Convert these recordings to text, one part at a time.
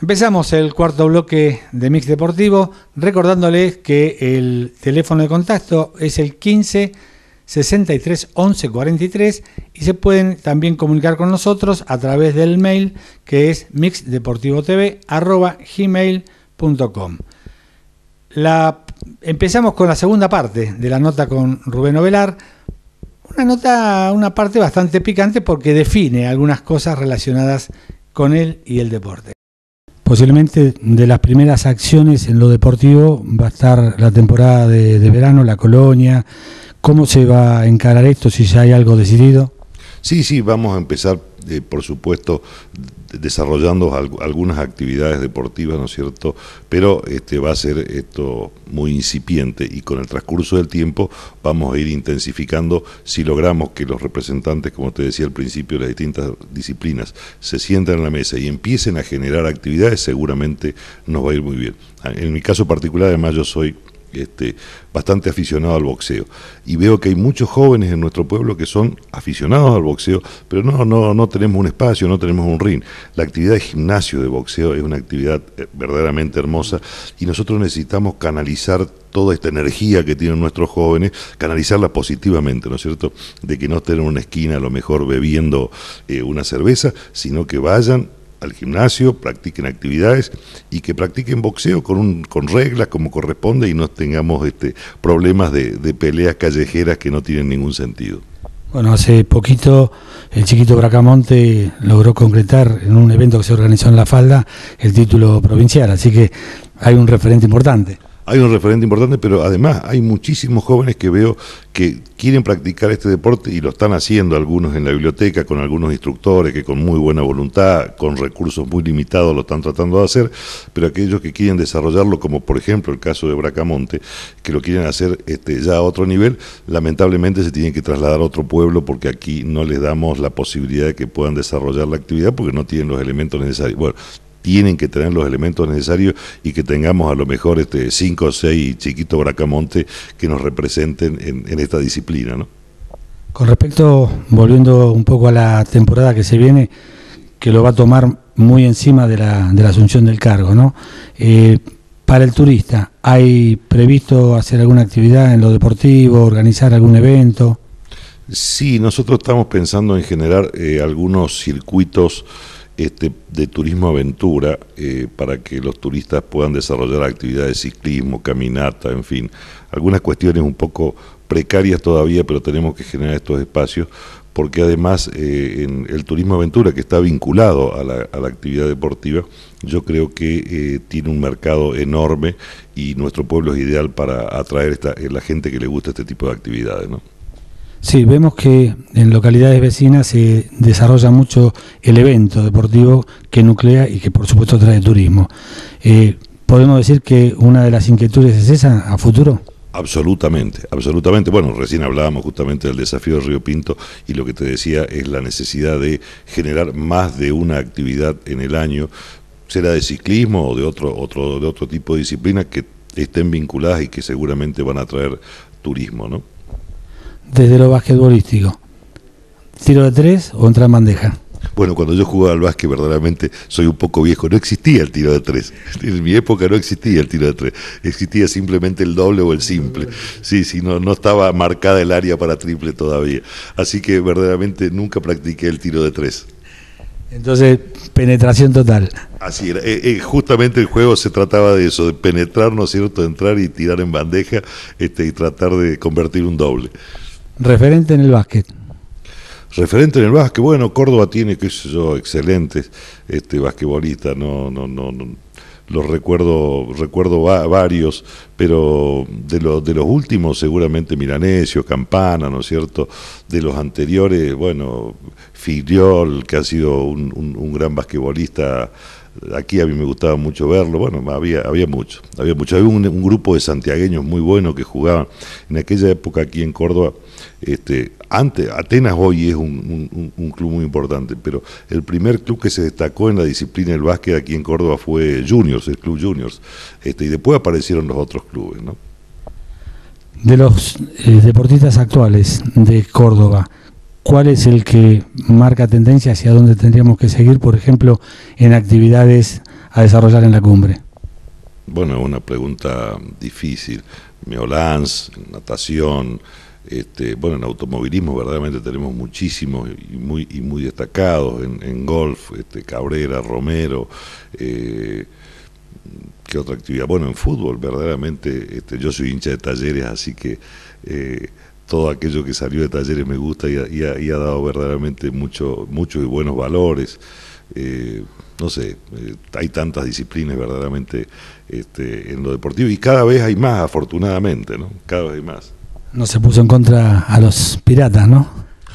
Empezamos el cuarto bloque de Mix Deportivo, recordándoles que el teléfono de contacto es el 15 63 11 43 y se pueden también comunicar con nosotros a través del mail que es mixdeportivotv@gmail.com. Empezamos con la segunda parte de la nota con Rubén Ovelar, una parte bastante picante porque define algunas cosas relacionadas con él y el deporte. Posiblemente de las primeras acciones en lo deportivo va a estar la temporada de verano, la colonia. ¿Cómo se va a encarar esto, si ya hay algo decidido? Sí, vamos a empezar, por supuesto, desarrollando algunas actividades deportivas, ¿no es cierto? Pero va a ser esto muy incipiente y con el transcurso del tiempo vamos a ir intensificando si logramos que los representantes, como te decía al principio, de las distintas disciplinas se sienten en la mesa y empiecen a generar actividades, seguramente nos va a ir muy bien. En mi caso particular, además, yo soy bastante aficionado al boxeo y veo que hay muchos jóvenes en nuestro pueblo que son aficionados al boxeo, pero no tenemos un espacio, no tenemos un ring. La actividad de gimnasio de boxeo es una actividad verdaderamente hermosa y nosotros necesitamos canalizar toda esta energía que tienen nuestros jóvenes, canalizarla positivamente, ¿no es cierto? De que no estén en una esquina a lo mejor bebiendo una cerveza, sino que vayan al gimnasio, practiquen actividades y que practiquen boxeo con reglas como corresponde y no tengamos problemas de peleas callejeras que no tienen ningún sentido. Bueno, hace poquito el chiquito Bracamonte logró concretar en un evento que se organizó en La Falda el título provincial, así que hay un referente importante. Hay un referente importante, pero además hay muchísimos jóvenes que veo que quieren practicar este deporte y lo están haciendo, algunos en la biblioteca, con algunos instructores que con muy buena voluntad, con recursos muy limitados lo están tratando de hacer, pero aquellos que quieren desarrollarlo, como por ejemplo el caso de Bracamonte, que lo quieren hacer ya a otro nivel, lamentablemente se tienen que trasladar a otro pueblo porque aquí no les damos la posibilidad de que puedan desarrollar la actividad porque no tienen los elementos necesarios. Bueno, tienen que tener los elementos necesarios y que tengamos a lo mejor 5 o 6 chiquitos Bracamonte que nos representen en esta disciplina, ¿no? Con respecto, volviendo un poco a la temporada que se viene, que lo va a tomar muy encima de la asunción del cargo, ¿no? Para el turista, ¿hay previsto hacer alguna actividad en lo deportivo, organizar algún evento? Sí, nosotros estamos pensando en generar algunos circuitos de turismo aventura para que los turistas puedan desarrollar actividades de ciclismo, caminata, en fin, algunas cuestiones un poco precarias todavía, pero tenemos que generar estos espacios porque además en el turismo aventura, que está vinculado a la actividad deportiva, yo creo que tiene un mercado enorme y nuestro pueblo es ideal para atraer la gente que le gusta este tipo de actividades, ¿no? Sí, vemos que en localidades vecinas se desarrolla mucho el evento deportivo que nuclea y que por supuesto trae turismo. ¿Podemos decir que una de las inquietudes es esa a futuro? Absolutamente, absolutamente. Bueno, recién hablábamos justamente del desafío de Río Pinto y lo que te decía es la necesidad de generar más de una actividad en el año, será de ciclismo o de otro tipo de disciplinas que estén vinculadas y que seguramente van a traer turismo, ¿no? Desde lo basquetbolístico, ¿tiro de 3 o entrar en bandeja? Bueno, cuando yo jugaba al básquet, verdaderamente soy un poco viejo, no existía el tiro de 3. En mi época no existía el tiro de 3, existía simplemente el doble o el simple. Sí, no estaba marcada el área para triple todavía. Así que verdaderamente nunca practiqué el tiro de 3. Entonces, penetración total. Así era, justamente el juego se trataba de eso, de penetrar, ¿no es cierto?, de entrar y tirar en bandeja y tratar de convertir un doble. Referente en el básquet. Referente en el básquet, bueno, Córdoba tiene, qué sé yo, excelentes basquetbolistas, no los recuerdo varios, pero de los últimos seguramente Milanesio, Campana, ¿no es cierto? De los anteriores, bueno, Filiol, que ha sido un gran basquetbolista. Aquí a mí me gustaba mucho verlo, bueno, había mucho. Había un grupo de santiagueños muy buenos que jugaban en aquella época aquí en Córdoba. Antes, Atenas hoy es un club muy importante, pero el primer club que se destacó en la disciplina del básquet aquí en Córdoba fue Juniors, el Club Juniors, y después aparecieron los otros clubes, ¿no? De los deportistas actuales de Córdoba, ¿cuál es el que marca tendencia hacia dónde tendríamos que seguir, por ejemplo, en actividades a desarrollar en la cumbre? Bueno, es una pregunta difícil. Meolans, natación, bueno, en automovilismo verdaderamente tenemos muchísimos y muy destacados, en golf, Cabrera, Romero, ¿qué otra actividad? Bueno, en fútbol verdaderamente, yo soy hincha de Talleres, así que todo aquello que salió de Talleres me gusta y ha dado verdaderamente muchos y buenos valores. No sé, hay tantas disciplinas verdaderamente en lo deportivo y cada vez hay más, afortunadamente, ¿no? Cada vez hay más. No se puso en contra a los piratas, ¿no?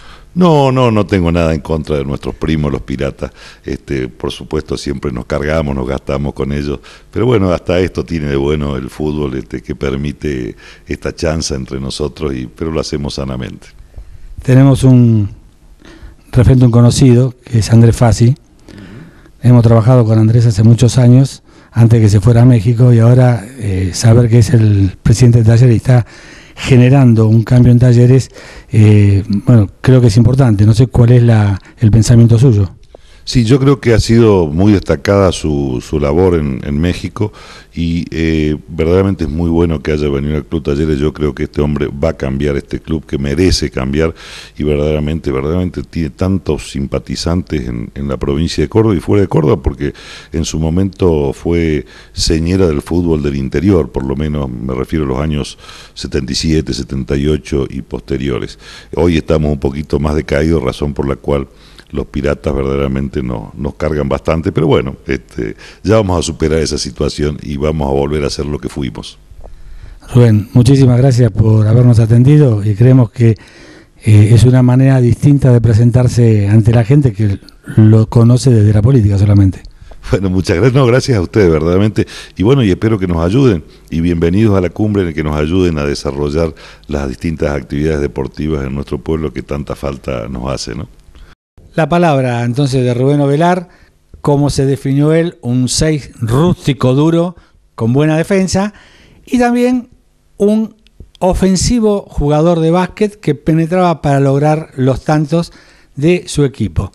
No tengo nada en contra de nuestros primos, los piratas. Por supuesto, siempre nos cargamos, nos gastamos con ellos. Pero bueno, hasta esto tiene de bueno el fútbol, que permite esta chanza entre nosotros, pero lo hacemos sanamente. Tenemos un referente, un conocido, que es Andrés Fassi. Hemos trabajado con Andrés hace muchos años, antes de que se fuera a México, y ahora saber que es el presidente de Talleres y está generando un cambio en Talleres, bueno, creo que es importante. No sé cuál es el pensamiento suyo. Sí, yo creo que ha sido muy destacada su labor en México y verdaderamente es muy bueno que haya venido al Club Talleres. Yo creo que este hombre va a cambiar este club, que merece cambiar, y verdaderamente tiene tantos simpatizantes en la provincia de Córdoba y fuera de Córdoba, porque en su momento fue señera del fútbol del interior, por lo menos me refiero a los años 77, 78 y posteriores. Hoy estamos un poquito más decaídos, razón por la cual los piratas verdaderamente nos cargan bastante, pero bueno, ya vamos a superar esa situación y vamos a volver a ser lo que fuimos. Rubén, muchísimas gracias por habernos atendido y creemos que es una manera distinta de presentarse ante la gente que lo conoce desde la política solamente. Bueno, muchas gracias, gracias a ustedes verdaderamente, y bueno, y espero que nos ayuden, y bienvenidos a la cumbre, en el que nos ayuden a desarrollar las distintas actividades deportivas en nuestro pueblo que tanta falta nos hace, ¿no? La palabra entonces de Rubén Ovelar, como se definió él, un 6 rústico duro, con buena defensa, y también un ofensivo jugador de básquet que penetraba para lograr los tantos de su equipo.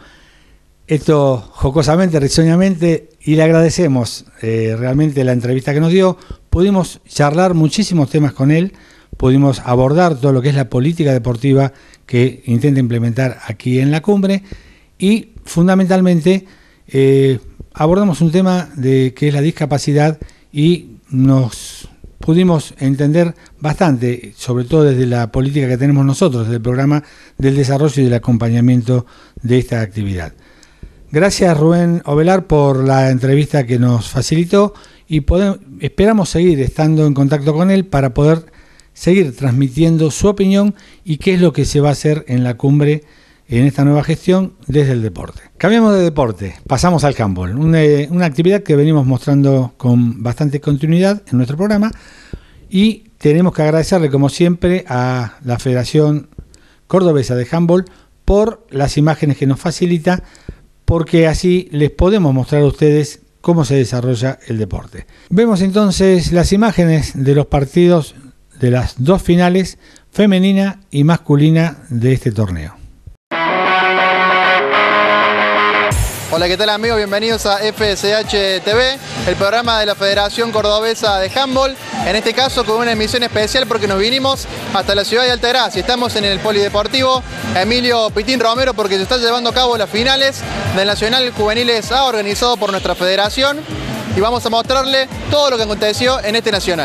Esto jocosamente, risueñamente, y le agradecemos realmente la entrevista que nos dio. Pudimos charlar muchísimos temas con él, pudimos abordar todo lo que es la política deportiva que intenta implementar aquí en la cumbre, y fundamentalmente abordamos un tema que es la discapacidad, y nos pudimos entender bastante, sobre todo desde la política que tenemos nosotros, desde el programa del desarrollo y del acompañamiento de esta actividad. Gracias, Rubén Ovelar, por la entrevista que nos facilitó, y esperamos seguir estando en contacto con él para poder seguir transmitiendo su opinión y qué es lo que se va a hacer en la cumbre en esta nueva gestión desde el deporte. Cambiamos de deporte, pasamos al handball, una actividad que venimos mostrando con bastante continuidad en nuestro programa, y tenemos que agradecerle como siempre a la Federación Cordobesa de Handball por las imágenes que nos facilita, porque así les podemos mostrar a ustedes cómo se desarrolla el deporte. Vemos entonces las imágenes de los partidos de las dos finales, femenina y masculina, de este torneo. Hola, ¿qué tal amigos? Bienvenidos a FSH TV, el programa de la Federación Cordobesa de Handball, en este caso con una emisión especial porque nos vinimos hasta la ciudad de Altagracia. Estamos en el Polideportivo Emilio Pitín Romero porque se están llevando a cabo las finales del Nacional Juveniles A, organizado por nuestra federación, y vamos a mostrarle todo lo que aconteció en este nacional.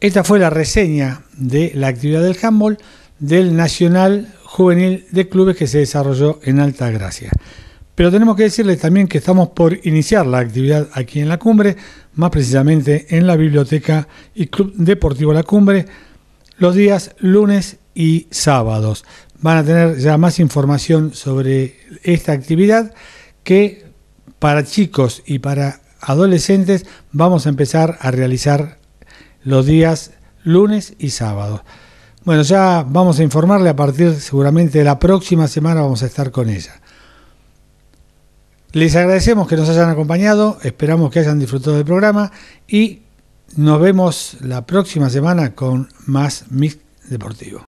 Esta fue la reseña de la actividad del handball del Nacional Juvenil de Clubes que se desarrolló en Altagracia. Pero tenemos que decirles también que estamos por iniciar la actividad aquí en La Cumbre, más precisamente en la Biblioteca y Club Deportivo La Cumbre, los días lunes y sábados. Van a tener ya más información sobre esta actividad que para chicos y para adolescentes vamos a empezar a realizar los días lunes y sábados. Bueno, ya vamos a informarle a partir seguramente de la próxima semana, vamos a estar con ella. Les agradecemos que nos hayan acompañado, esperamos que hayan disfrutado del programa y nos vemos la próxima semana con más Mix Deportivo.